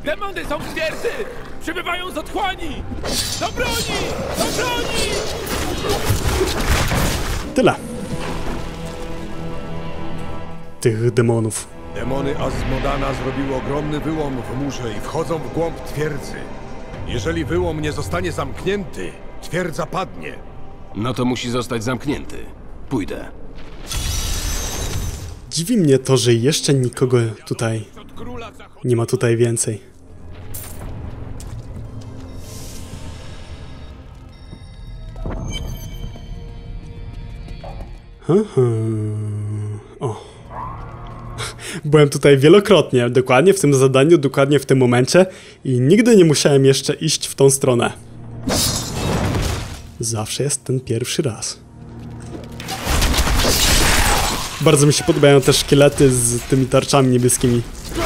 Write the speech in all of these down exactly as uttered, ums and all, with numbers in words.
Demony są w twierdzy! Przybywają z otchłani! Do broni! Do broni! Tyle. Tych demonów. Demony Azmodana zrobiły ogromny wyłom w murze i wchodzą w głąb twierdzy. Jeżeli wyłom nie zostanie zamknięty, twierdza padnie. No to musi zostać zamknięty. Pójdę. Dziwi mnie to, że jeszcze nikogo tutaj nie ma tutaj więcej. Aha. O. Byłem tutaj wielokrotnie, dokładnie w tym zadaniu, dokładnie w tym momencie i nigdy nie musiałem jeszcze iść w tą stronę. Zawsze jest ten pierwszy raz. Bardzo mi się podobają te szkielety z tymi tarczami niebieskimi.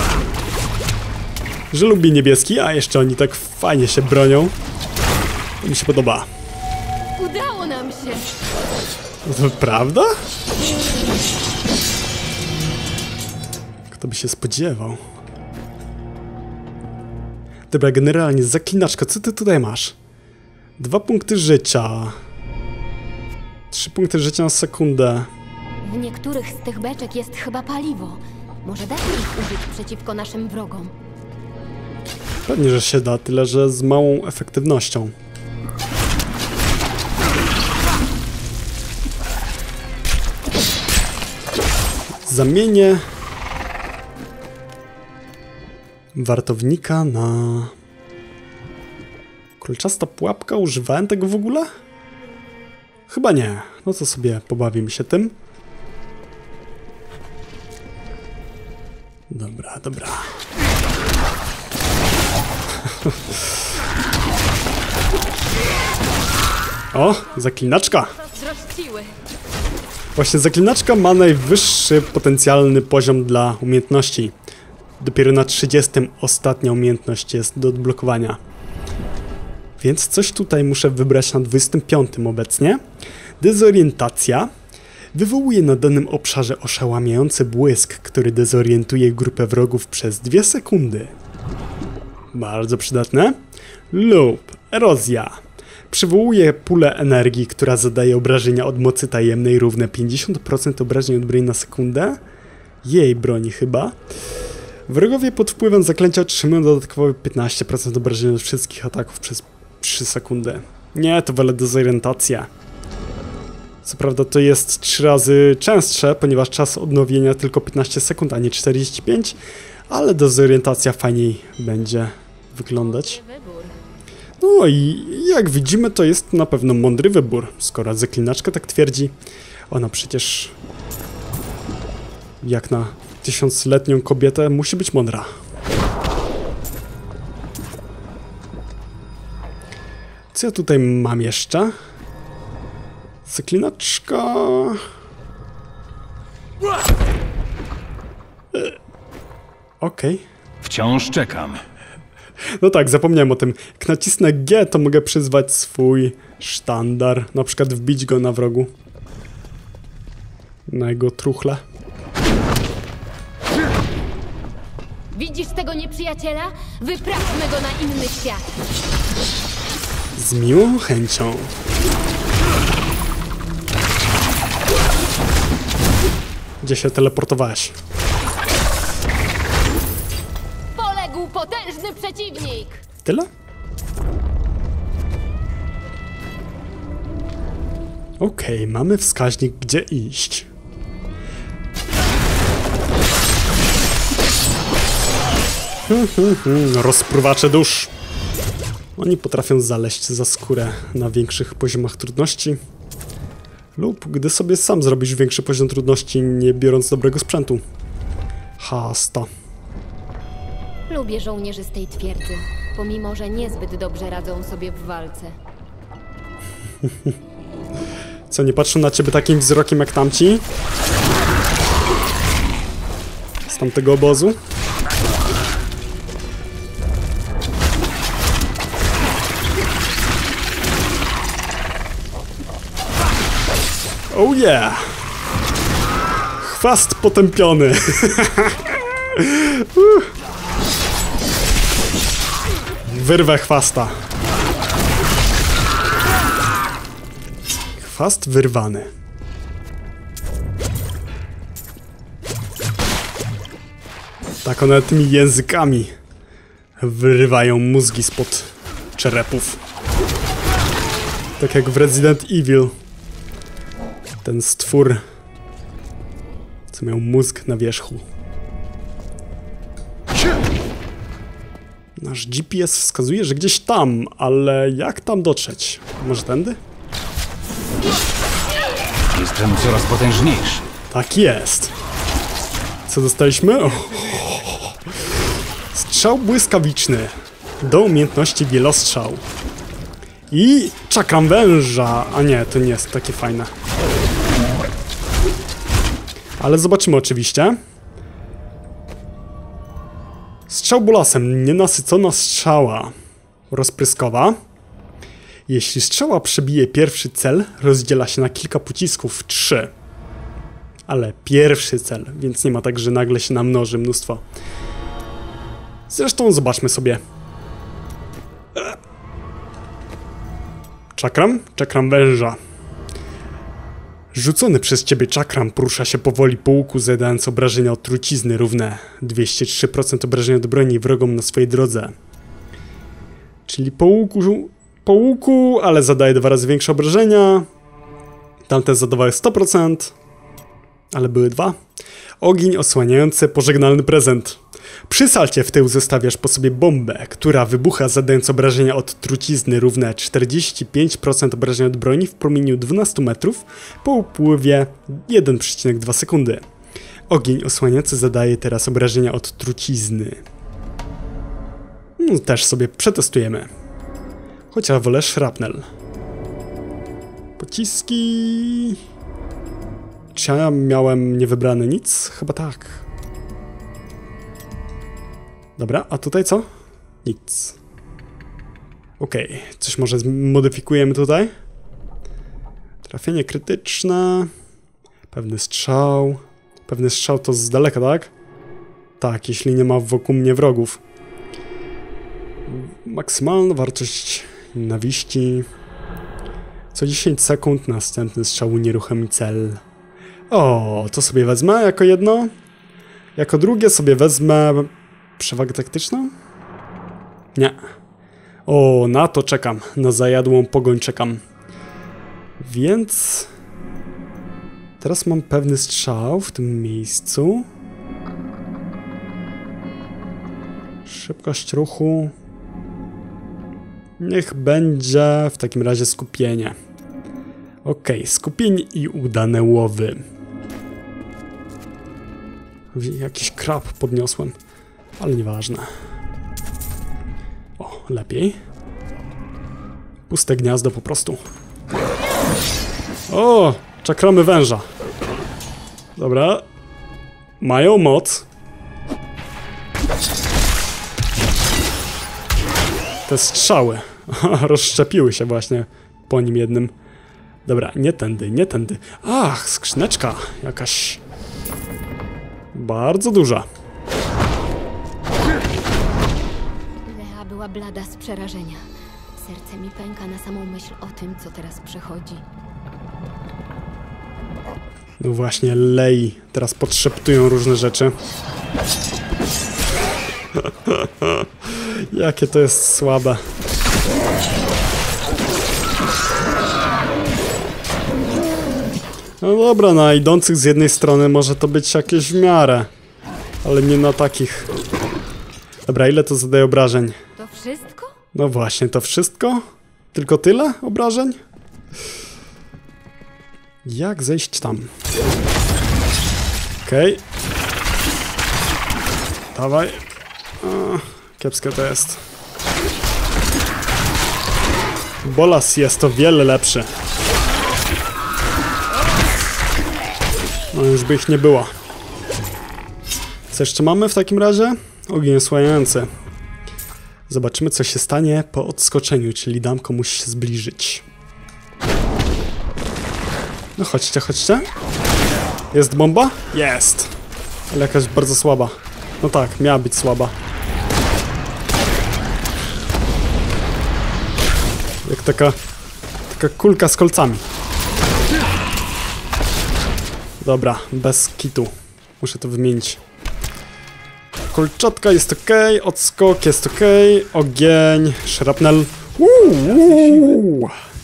Że lubię niebieski, a jeszcze oni tak fajnie się bronią. To mi się podoba. Udało nam się! To prawda? Kto by się spodziewał? Dobra, generalnie zaklinaczka, co ty tutaj masz? Dwa punkty życia. Trzy punkty życia na sekundę. W niektórych z tych beczek jest chyba paliwo. Może da się ich użyć przeciwko naszym wrogom. Pewnie, że się da, tyle że z małą efektywnością. Zamienię wartownika na... Kolczasta pułapka? Używałem tego w ogóle? Chyba nie. No to sobie pobawimy się tym. Dobra, dobra. O, zaklinaczka! Właśnie zaklinaczka ma najwyższy potencjalny poziom dla umiejętności. Dopiero na trzydziestym ostatnia umiejętność jest do odblokowania. Więc coś tutaj muszę wybrać na dwudziestym piątym obecnie. Dezorientacja. Wywołuje na danym obszarze oszałamiający błysk, który dezorientuje grupę wrogów przez dwie sekundy. Bardzo przydatne. Lub erozja. Przywołuje pulę energii, która zadaje obrażenia od mocy tajemnej równe pięćdziesiąt procent obrażeń od broni na sekundę. Jej broni chyba. Wrogowie pod wpływem zaklęcia otrzymują dodatkowo piętnaście procent obrażeń od wszystkich ataków przez trzy sekundy. Nie, to wolę dezorientację. Co prawda to jest trzy razy częstsze, ponieważ czas odnowienia tylko piętnaście sekund, a nie czterdzieści pięć, ale dezorientacja fajniej będzie wyglądać. No i jak widzimy, to jest na pewno mądry wybór, skoro zaklinaczka tak twierdzi. Ona przecież jak na tysiącletnią kobietę musi być mądra. Co ja tutaj mam jeszcze? Zaklinaczka... Okej. Okay. Wciąż czekam. No tak, zapomniałem o tym. Jak nacisnę G, to mogę przyzwać swój sztandar. Na przykład wbić go na wrogu. Na jego truchle. Widzisz tego nieprzyjaciela? Wyprawmy go na inny świat. Z miłą chęcią. Gdzie się teleportowałeś? Poległ potężny przeciwnik! Tyle? Okej, okay, mamy wskaźnik, gdzie iść. Hmm, hmm, hmm, rozpruwacze dusz. Oni potrafią zaleźć za skórę na większych poziomach trudności. Lub gdy sobie sam zrobisz większy poziom trudności, nie biorąc dobrego sprzętu. Hasta. Lubię żołnierzy z tej twierdzy, pomimo że niezbyt dobrze radzą sobie w walce. Co, nie patrzą na ciebie takim wzrokiem jak tamci? Z tamtego obozu? Oh yeah! Chwast potępiony! Wyrwę chwasta. Chwast wyrwany. Tak one tymi językami wyrywają mózgi spod czerepów. Tak jak w Resident Evil. Ten stwór, co miał mózg na wierzchu. Nasz G P S wskazuje, że gdzieś tam, ale jak tam dotrzeć? Może tędy? Jestem coraz potężniejszy. Tak jest. Co dostaliśmy? Oh. Strzał błyskawiczny. Do umiejętności wielostrzał. I czakram węża. A nie, to nie jest takie fajne. Ale zobaczymy oczywiście. Strzał bolasem. Nienasycona strzała. Rozpryskowa. Jeśli strzała przebije pierwszy cel, rozdziela się na kilka pocisków. Trzy. Ale pierwszy cel, więc nie ma tak, że nagle się namnoży mnóstwo. Zresztą zobaczmy sobie. Czakram? Czakram węża. Rzucony przez ciebie czakram porusza się powoli po łuku, zadając obrażenia od trucizny równe dwieście trzy procent obrażenia od broni wrogom na swojej drodze. Czyli po łuku, po łuku, ale zadaje dwa razy większe obrażenia. Tamte zadawały sto procent, ale były dwa. Ogień osłaniający pożegnalny prezent. Przy salcie w tył zostawiasz po sobie bombę, która wybucha, zadając obrażenia od trucizny równe czterdzieści pięć procent obrażeń od broni w promieniu dwanaście metrów po upływie jeden przecinek dwa sekundy. Ogień osłaniający zadaje teraz obrażenia od trucizny. No, też sobie przetestujemy. Chociaż wolę szrapnel. Pociski... Czy ja miałem niewybrane nic? Chyba tak. Dobra, a tutaj co? Nic. Okej, okay. Coś może zmodyfikujemy tutaj? Trafienie krytyczne. Pewny strzał. Pewny strzał to z daleka, tak? Tak, jeśli nie ma wokół mnie wrogów. Maksymalna wartość nienawiści. Co dziesięć sekund następny strzał unieruchomi cel. O, to sobie wezmę jako jedno. Jako drugie sobie wezmę przewagę taktyczną? Nie. O, na to czekam. Na zajadłą pogoń czekam. Więc... Teraz mam pewny strzał w tym miejscu. Szybkość ruchu. Niech będzie w takim razie skupienie. Okej, okay, skupienie i udane łowy. Jakiś krab podniosłem, ale nieważne. O, lepiej. Puste gniazdo po prostu. O, czakramy węża. Dobra. Mają moc. Te strzały rozszczepiły się właśnie po nim jednym. Dobra, nie tędy, nie tędy. Ach, skrzyneczka jakaś bardzo duża. Lea była blada z przerażenia. Serce mi pęka na samą myśl o tym, co teraz przechodzi. No właśnie, Lei teraz podszeptują różne rzeczy. Jakie to jest słabe. No dobra, na idących z jednej strony może to być jakieś w miarę, ale nie na takich. Dobra, ile to zadaje obrażeń? To wszystko? No właśnie, to wszystko? Tylko tyle obrażeń? Jak zejść tam? Okej. Okay. Dawaj. O, kiepskie to jest. Bolas jest to wiele lepszy. No już by ich nie było. Co jeszcze mamy w takim razie? Ogień osłaniający. Zobaczymy, co się stanie po odskoczeniu, czyli dam komuś się zbliżyć. No chodźcie, chodźcie. Jest bomba? Jest. Ale jakaś bardzo słaba. No tak, miała być słaba. Jak taka, taka kulka z kolcami. Dobra, bez kitu. Muszę to wymienić. Kolczatka jest ok, odskok jest ok, ogień, szrapnel. Uuu.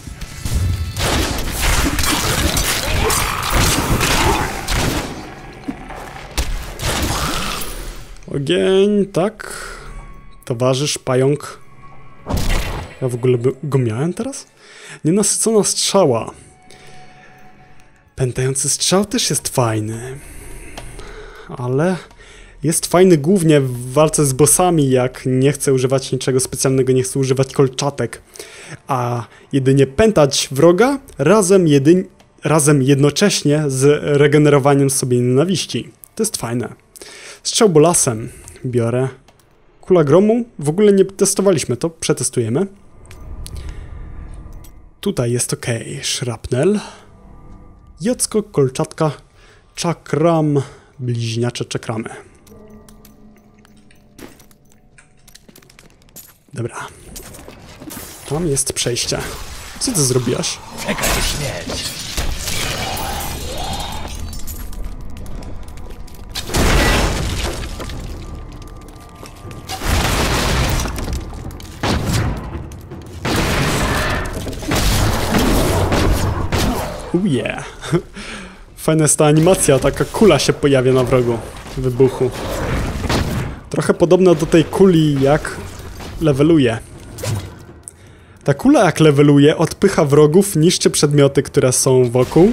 Ogień, tak. Towarzysz, pająk. Ja w ogóle go miałem teraz? Nienasycona strzała. Pętający strzał też jest fajny. Ale jest fajny głównie w walce z bossami, jak nie chcę używać niczego specjalnego, nie chcę używać kolczatek. A jedynie pętać wroga razem, jedyn razem jednocześnie z regenerowaniem sobie nienawiści. To jest fajne. Strzał bolasem biorę. Kula gromu. W ogóle nie testowaliśmy to, przetestujemy. Tutaj jest ok. Szrapnel. Jocko, kolczatka, czakram, bliźniacze czakramy. Dobra. Tam jest przejście. Co ty zrobiłaś? Czekaj, śmierć. Oh yeah. Fajna jest ta animacja, taka kula się pojawia na wrogu. Wybuchu. Trochę podobna do tej kuli, jak leveluje. Ta kula, jak leveluje, odpycha wrogów, niszczy przedmioty, które są wokół.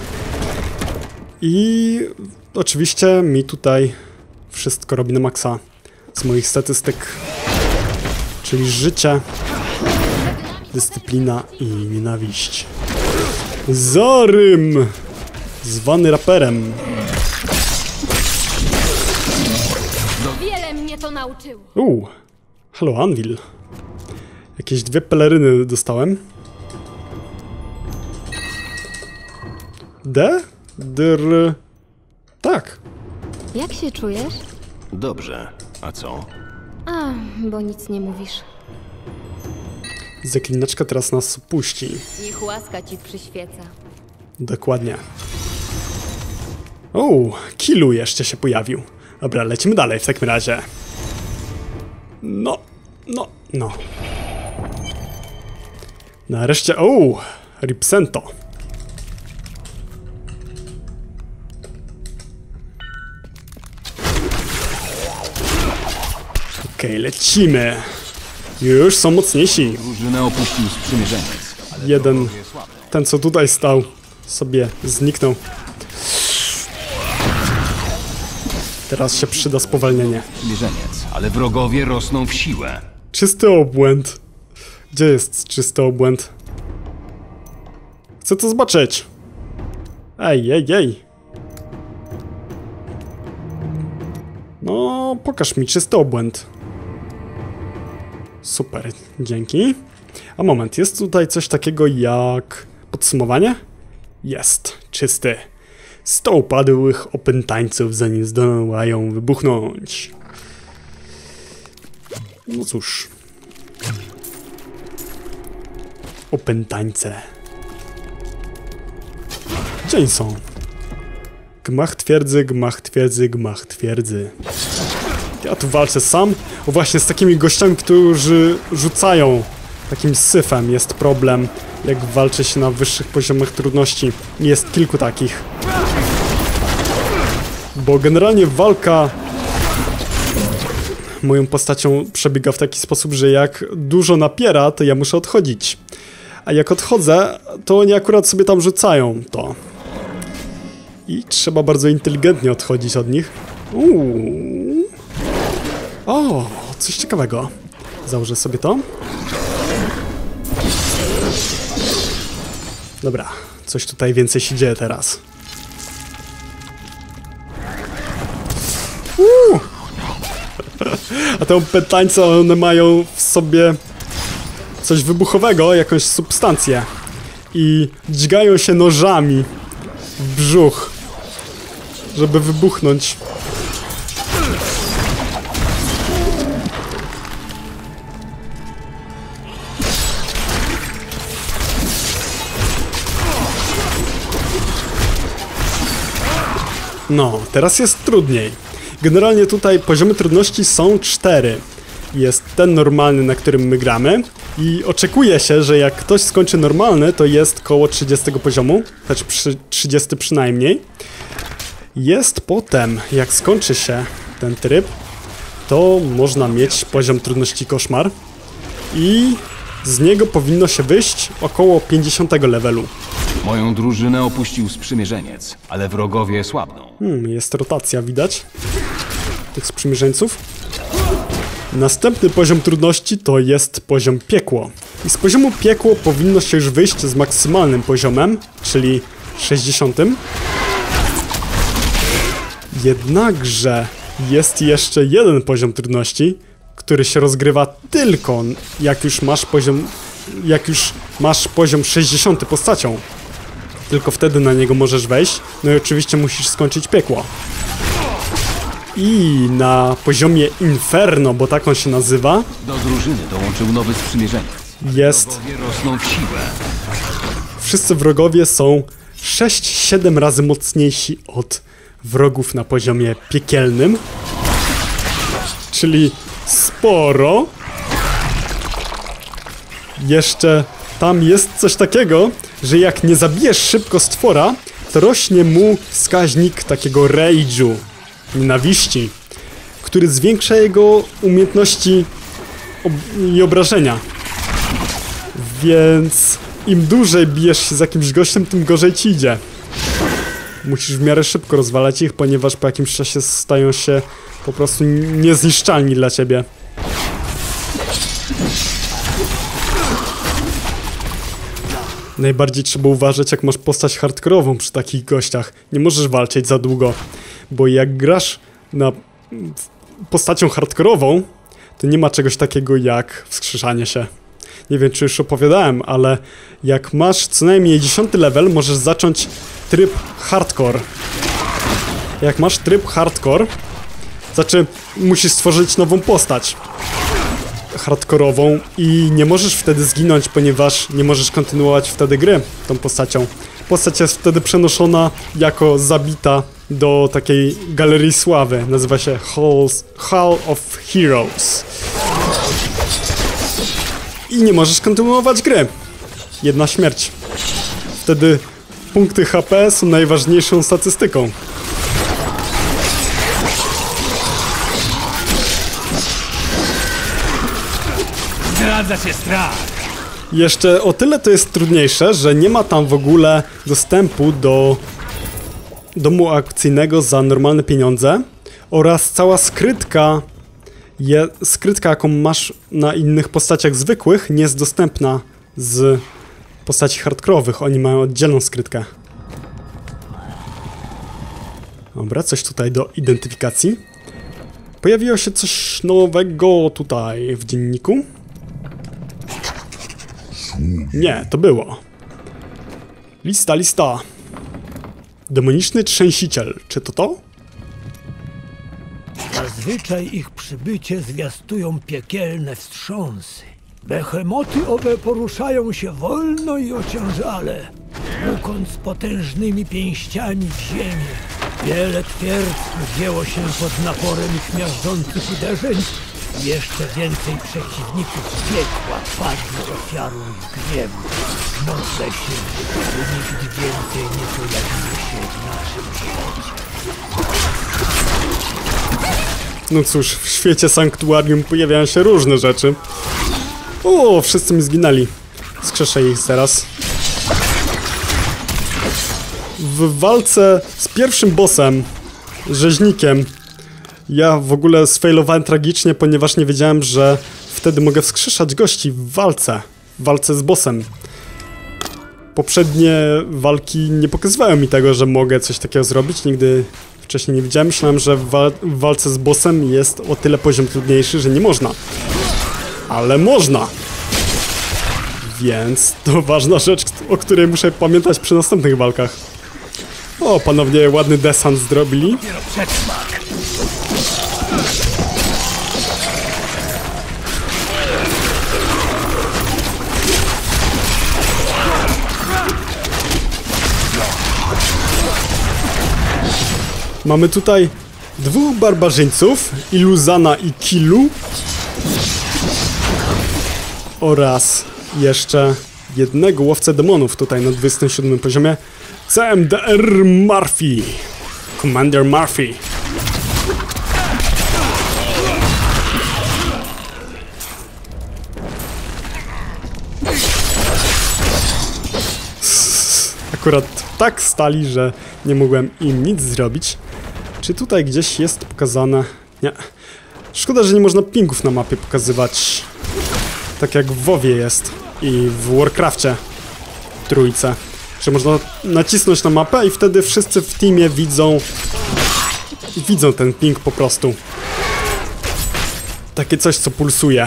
I oczywiście mi tutaj wszystko robi na maksa z moich statystyk. Czyli życie, dyscyplina i nienawiść. Zarym! Zwany raperem. Wiele mnie to nauczyło. Uuu, hello Anvil. Jakieś dwie peleryny dostałem. D? Dr... Tak. Jak się czujesz? Dobrze. A co? A, bo nic nie mówisz. Zaklinaczka teraz nas puści. Niech łaska ci przyświeca. Dokładnie. Uuu, Kilu jeszcze się pojawił. Dobra, lecimy dalej w takim razie. No, no, no. Nareszcie, uuu, Ripsento. Okej, okay, lecimy. Już są mocniejsi. Drużynę opuścił sprzymierzeniec. Jeden, ten co tutaj stał, sobie zniknął. Teraz się przyda spowalnienie. Sprzymierzeniec, ale wrogowie rosną w siłę. Czysty obłęd. Gdzie jest czysty obłęd? Chcę to zobaczyć. Ej, ej, ej. No, pokaż mi czysty obłęd. Super, dzięki. A moment, jest tutaj coś takiego jak podsumowanie? Jest, czysty. sto upadłych opętańców, zanim zdołają wybuchnąć. No cóż. Opętańce. Gdzie oni są? Gmach twierdzy, gmach twierdzy, gmach twierdzy. Ja tu walczę sam. O właśnie, z takimi gościami, którzy rzucają takim syfem jest problem, jak walczy się na wyższych poziomach trudności. Jest kilku takich. Bo generalnie walka moją postacią przebiega w taki sposób, że jak dużo napiera, to ja muszę odchodzić. A jak odchodzę, to oni akurat sobie tam rzucają to. I trzeba bardzo inteligentnie odchodzić od nich. Uuu. O, coś ciekawego. Założę sobie to. Dobra, coś tutaj więcej się dzieje teraz. Uuu. A te opętańce, one mają w sobie coś wybuchowego, jakąś substancję. I dźgają się nożami w brzuch, żeby wybuchnąć. No, teraz jest trudniej. Generalnie tutaj poziomy trudności są cztery. Jest ten normalny, na którym my gramy i oczekuje się, że jak ktoś skończy normalny, to jest koło trzydziestego poziomu, znaczy przy trzydziestym przynajmniej. Jest potem, jak skończy się ten tryb, to można mieć poziom trudności koszmar i z niego powinno się wyjść około pięćdziesiątego levelu. Moją drużynę opuścił sprzymierzeniec, ale wrogowie słabną. Hmm, jest rotacja, widać tych sprzymierzeńców. Następny poziom trudności to jest poziom piekło. I z poziomu piekło powinno się już wyjść z maksymalnym poziomem, czyli sześćdziesiątym. Jednakże jest jeszcze jeden poziom trudności, który się rozgrywa tylko jak już masz poziom, jak już masz poziom sześćdziesiąty postacią. Tylko wtedy na niego możesz wejść, no i oczywiście musisz skończyć piekło. I na poziomie Inferno, bo tak on się nazywa, Do drużyny dołączył nowy sprzymierzeniec. jest... Wrogowie rosną w siłę. Wszyscy wrogowie są sześć siedem razy mocniejsi od wrogów na poziomie piekielnym. Czyli sporo. Jeszcze tam jest coś takiego, że jak nie zabijesz szybko stwora, to rośnie mu wskaźnik takiego rage'u, nienawiści, który zwiększa jego umiejętności ob i obrażenia. Więc im dłużej bijesz się z jakimś gościem, tym gorzej ci idzie. Musisz w miarę szybko rozwalać ich, ponieważ po jakimś czasie stają się po prostu niezniszczalni dla ciebie. Najbardziej trzeba uważać, jak masz postać hardkorową przy takich gościach. Nie możesz walczyć za długo, bo jak grasz na postacią hardkorową, to nie ma czegoś takiego jak wskrzeszanie się. Nie wiem, czy już opowiadałem, ale jak masz co najmniej dziesiąty level, możesz zacząć tryb hardcore. Jak masz tryb hardcore, znaczy musisz stworzyć nową postać hardkorową i nie możesz wtedy zginąć, ponieważ nie możesz kontynuować wtedy gry tą postacią. Postać jest wtedy przenoszona jako zabita do takiej galerii sławy. Nazywa się Halls, Hall of Heroes. I nie możesz kontynuować gry. Jedna śmierć. Wtedy punkty H P są najważniejszą statystyką. Zdradza się strach. Jeszcze o tyle to jest trudniejsze, że nie ma tam w ogóle dostępu do domu aukcyjnego za normalne pieniądze oraz cała skrytka, je, skrytka jaką masz na innych postaciach zwykłych, nie jest dostępna z postaci hardkorowych. Oni mają oddzielną skrytkę. Dobra, coś tutaj do identyfikacji. Pojawiło się coś nowego tutaj w dzienniku. Nie, to było. Lista, lista. Demoniczny trzęsiciel. Czy to to? Zazwyczaj ich przybycie zwiastują piekielne wstrząsy. Behemoty owe poruszają się wolno i ociężale, łukąc potężnymi pięściami w ziemię. Wiele twierdz wzięło się pod naporem ich miażdżących uderzeń. Jeszcze więcej przeciwników piekła padło ofiarą ich gniewu. Modlę się, by nigdy więcej nie pojawiły się w naszym świecie. No cóż, w świecie sanktuarium pojawiają się różne rzeczy. O, wszyscy mi zginęli. Skrzeszę ich teraz. W walce z pierwszym bossem, rzeźnikiem, ja w ogóle sfailowałem tragicznie, ponieważ nie wiedziałem, że wtedy mogę wskrzeszać gości w walce. W walce z bossem. Poprzednie walki nie pokazywały mi tego, że mogę coś takiego zrobić. Nigdy wcześniej nie widziałem. Myślałem, że w, wal w walce z bossem jest o tyle poziom trudniejszy, że nie można. Ale można! Więc to ważna rzecz, o której muszę pamiętać przy następnych walkach. O, panowie ładny desant zrobili. Mamy tutaj dwóch barbarzyńców, Iluzana i Kilu. Oraz jeszcze jednego łowcę demonów tutaj na dwudziestym siódmym poziomie. C M D R Murphy. Commander Murphy. Akurat tak stali, że nie mogłem im nic zrobić. Czy tutaj gdzieś jest pokazane? Nie. Szkoda, że nie można pingów na mapie pokazywać. Tak jak w WoWie jest i w Warcrafcie trójce. Że można nacisnąć na mapę i wtedy wszyscy w teamie widzą widzą ten ping po prostu. Takie coś, co pulsuje.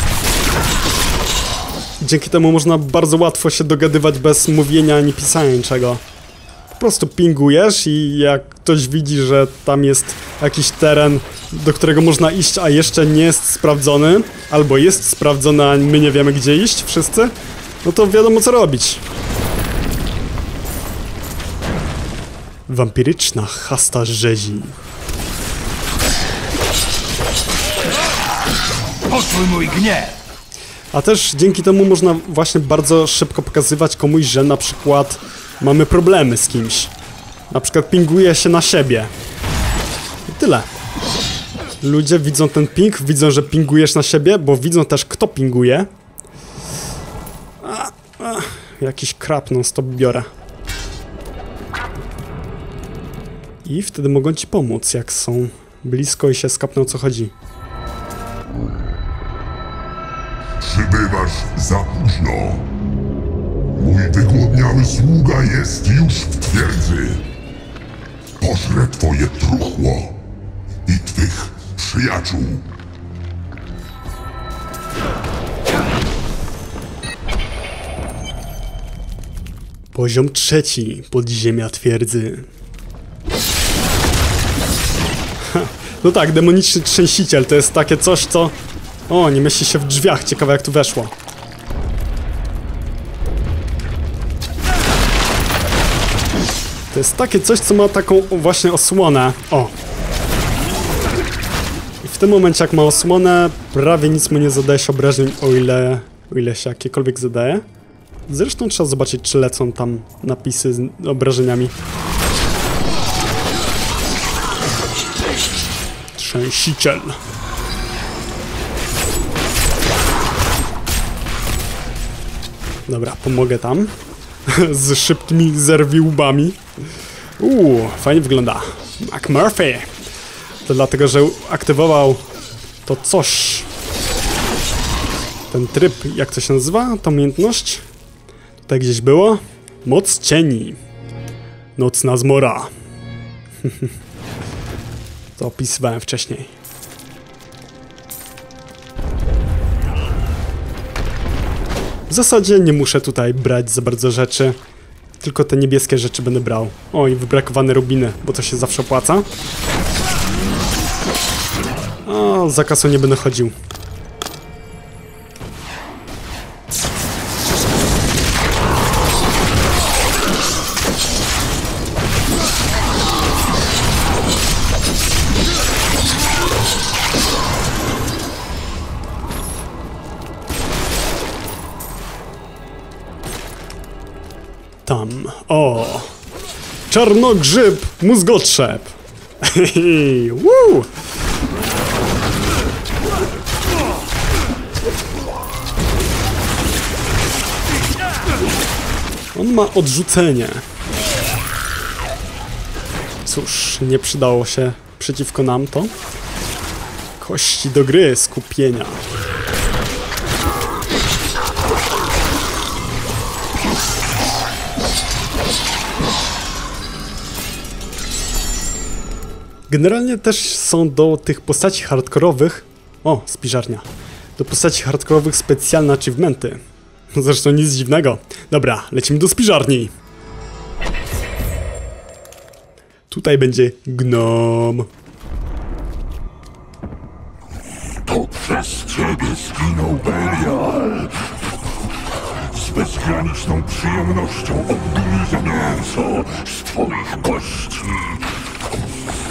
Dzięki temu można bardzo łatwo się dogadywać bez mówienia ani pisania niczego. Po prostu pingujesz i jak ktoś widzi, że tam jest jakiś teren, do którego można iść, a jeszcze nie jest sprawdzony, albo jest sprawdzony, a my nie wiemy, gdzie iść wszyscy, no to wiadomo, co robić. Wampiryczna chasta rzezi. Poczuj mój gniew! A też dzięki temu można właśnie bardzo szybko pokazywać komuś, że na przykład mamy problemy z kimś. Na przykład pinguje się na siebie. I tyle. Ludzie widzą ten ping, widzą, że pingujesz na siebie, bo widzą też, kto pinguje. A, a, jakiś krap non stop biorę. I wtedy mogą ci pomóc, jak są blisko i się skapną, o co chodzi. Przybywasz za późno. Mój wygłodniały sługa jest już w twierdzy. Pożrę twoje truchło i twych przyjaciół. Poziom trzeci. Podziemia twierdzy. Ha, no tak, demoniczny trzęsiciel to jest takie coś, co... O, nie mieści się w drzwiach. Ciekawe, jak tu weszło. To jest takie coś, co ma taką właśnie osłonę. O. I w tym momencie, jak ma osłonę, prawie nic mu nie zadaje się obrażeń, o ile, o ile się jakiekolwiek zadaje. Zresztą trzeba zobaczyć, czy lecą tam napisy z obrażeniami. Trzęsiciel. Dobra, pomogę tam. Z szybkimi zerwiłbami. Uuu, fajnie wygląda. McMurphy. To dlatego, że aktywował to coś. Ten tryb, jak to się nazywa? Ta umiejętność? Tutaj gdzieś było. Moc cieni. Nocna zmora. To opisywałem wcześniej. W zasadzie nie muszę tutaj brać za bardzo rzeczy. Tylko te niebieskie rzeczy będę brał. O, i wybrakowane rubiny, bo to się zawsze opłaca. O, za kasą nie będę chodził. Tam. O! Czarnogrzyb mózgotrzep! Woo! On ma odrzucenie. Cóż, nie przydało się przeciwko nam to. Kości do gry, skupienia. Generalnie też są do tych postaci hardkorowych... O, spiżarnia. Do postaci hardkorowych specjalne achievementy. Zresztą nic dziwnego. Dobra, lecimy do spiżarni. Tutaj będzie gnom. To przez ciebie zginął Belial. Z bezgraniczną przyjemnością odgryza mięso z twoich kości.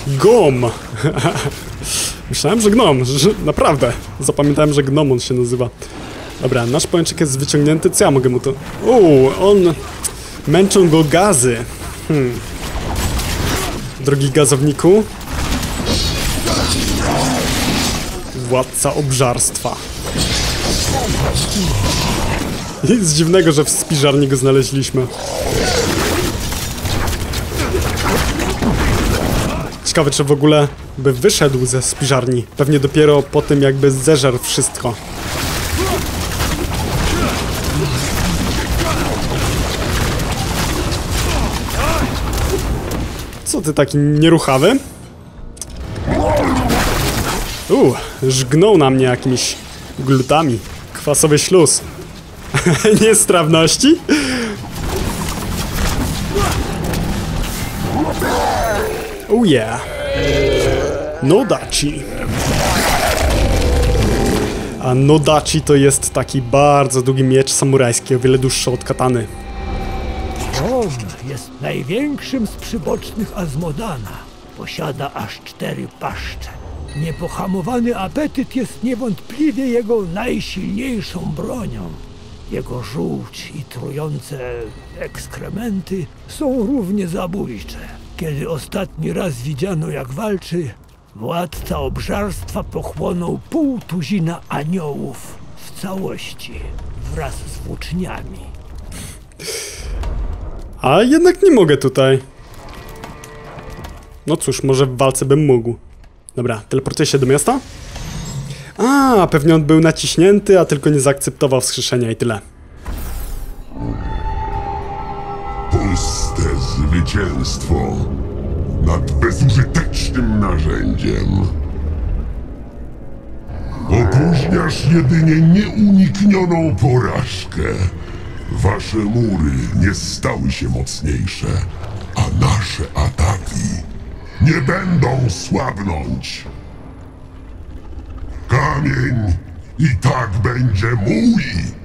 Gom! Myślałem, że gnom, że naprawdę. Zapamiętałem, że gnom on się nazywa. Dobra, nasz pojęczek jest wyciągnięty, co ja mogę mu to... Uuu, on... Męczą go gazy. Hmm. Drogi gazowniku. Władca obżarstwa. Nic dziwnego, że w spiżarni go znaleźliśmy. Ciekawe, czy w ogóle by wyszedł ze spiżarni. Pewnie dopiero po tym, jakby zeżarł wszystko. Co ty taki nieruchawy? Uuu, żgnął na mnie jakimiś glutami. Kwasowy śluz. Niestrawności? Oh yeah. Nodachi. A Nodachi to jest taki bardzo długi miecz samurajski, o wiele dłuższy od katany. On jest największym z przybocznych Azmodana. Posiada aż cztery paszcze. Niepohamowany apetyt jest niewątpliwie jego najsilniejszą bronią. Jego żółć i trujące ekskrementy są równie zabójcze. Kiedy ostatni raz widziano, jak walczy, władca obżarstwa pochłonął pół tuzina aniołów w całości, wraz z włóczniami. A jednak nie mogę tutaj. No cóż, może w walce bym mógł. Dobra, teleportuję się do miasta? A, pewnie on był naciśnięty, a tylko nie zaakceptował wskrzeszenia i tyle. Puste zwycięstwo nad bezużytecznym narzędziem. Opóźniasz jedynie nieuniknioną porażkę. Wasze mury nie stały się mocniejsze, a nasze ataki nie będą słabnąć. Kamień i tak będzie mój.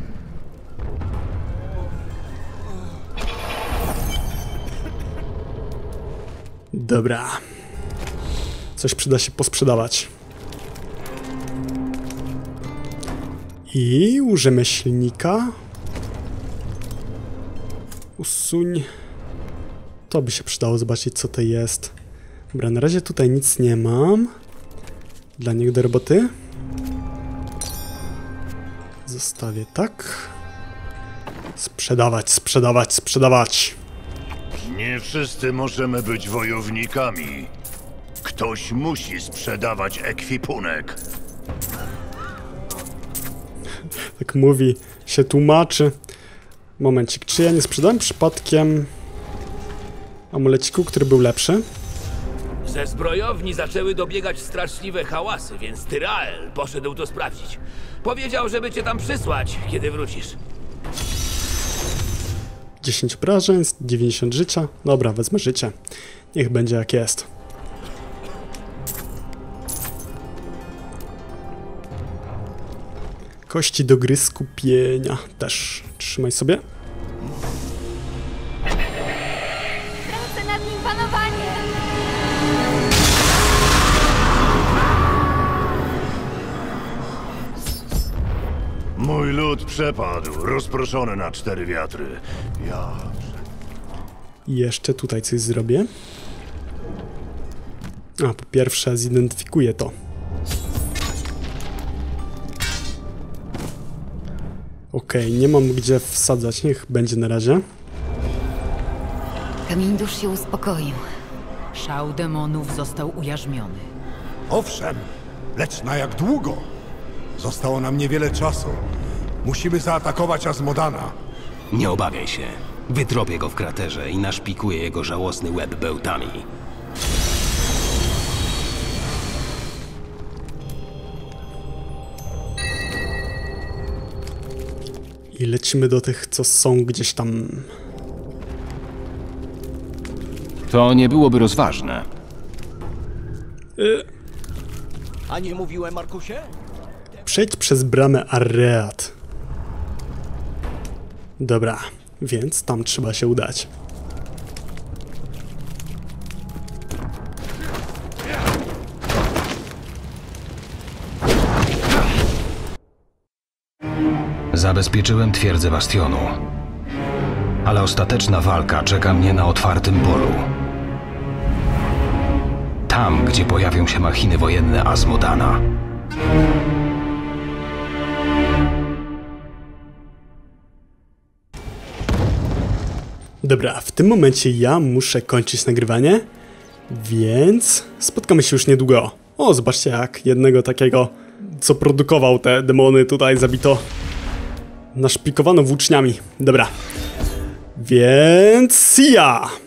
Dobra. Coś przyda się posprzedawać. I u rzemieślnika. Usuń. To by się przydało zobaczyć, co to jest. Dobra, na razie tutaj nic nie mam. Dla niego do roboty. Zostawię tak. Sprzedawać, sprzedawać, sprzedawać. Nie wszyscy możemy być wojownikami. Ktoś musi sprzedawać ekwipunek. Tak mówi, się tłumaczy. Momencik, czy ja nie sprzedałem przypadkiem amuleciku, który był lepszy? Ze zbrojowni zaczęły dobiegać straszliwe hałasy, więc Tyrael poszedł to sprawdzić. Powiedział, żeby cię tam przysłać, kiedy wrócisz. dziesięć obrażeń, dziewięćdziesiąt życia. Dobra, wezmę życie. Niech będzie jak jest. Kości do gry skupienia też. Trzymaj sobie. Tracę nad nim panowanie! Mój lud przepadł, rozproszony na cztery wiatry. Ja... I jeszcze tutaj coś zrobię. A, po pierwsze zidentyfikuję to. Okej, okay, nie mam gdzie wsadzać, niech będzie na razie. Kamień dusz się uspokoił. Szał demonów został ujarzmiony. Owszem, lecz na jak długo? Zostało nam niewiele czasu. Musimy zaatakować Azmodana. Nie obawiaj się. Wytropię go w kraterze i naszpikuję jego żałosny łeb bełtami. I lecimy do tych, co są gdzieś tam. To nie byłoby rozważne. Y A nie mówiłem, Markusie? Przejdź przez bramę Arreat. Dobra, więc tam trzeba się udać. Zabezpieczyłem twierdzę bastionu. Ale ostateczna walka czeka mnie na otwartym polu. Tam, gdzie pojawią się machiny wojenne Azmodana. Dobra, w tym momencie ja muszę kończyć nagrywanie, więc spotkamy się już niedługo. O, zobaczcie, jak jednego takiego, co produkował te demony, tutaj zabito. Naszpikowano włóczniami. Dobra. Więc ja!